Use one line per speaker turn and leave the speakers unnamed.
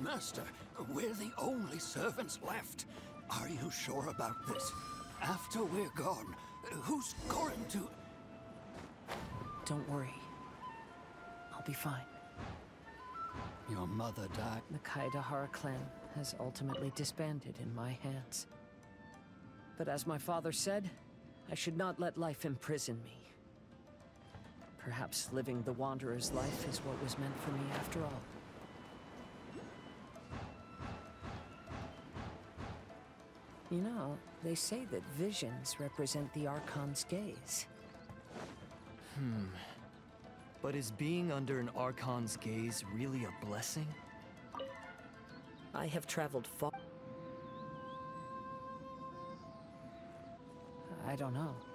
Master, we're the only servants left. Are you sure about this? After we're gone, who's going to...
Don't worry. I'll be fine.
Your mother died.
The Kaedahara clan has ultimately disbanded in my hands. But as my father said, I should not let life imprison me. Perhaps living the Wanderer's life is what was meant for me after all. You know, they say that visions represent the Archon's gaze.
But is being under an Archon's gaze really a blessing?
I have traveled far. I don't know.